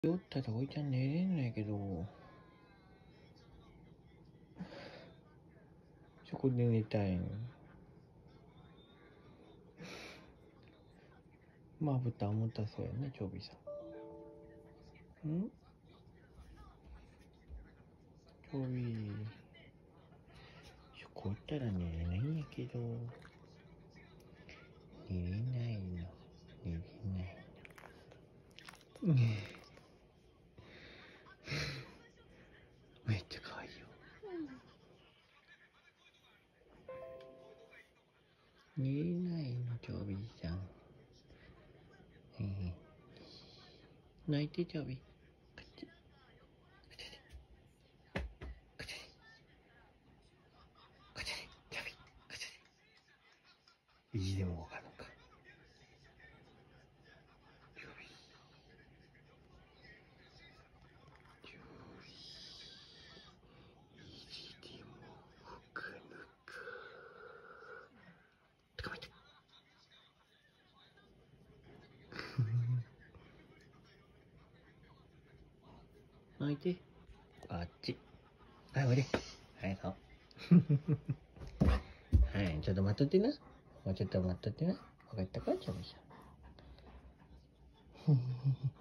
酔ったらおいちゃん寝れんないけど、そこで寝たいの。まぶた重たそうやね、ちょびさん。んちょび、そこ行ったら寝れないんやけど、寝れないの、寝れないの。めっちゃ可愛いよ。寝れないの、ちょびさん。泣いて、ちょび。意地でもわかるのか。ちょび。ちょび。意地でもわかるのか。捕まえて。泣いて。あっち。はい、おいで。はい、そう。はい、ちょっと待っとってな。もうちょっと待っとってな。わかったか、ちょびさん。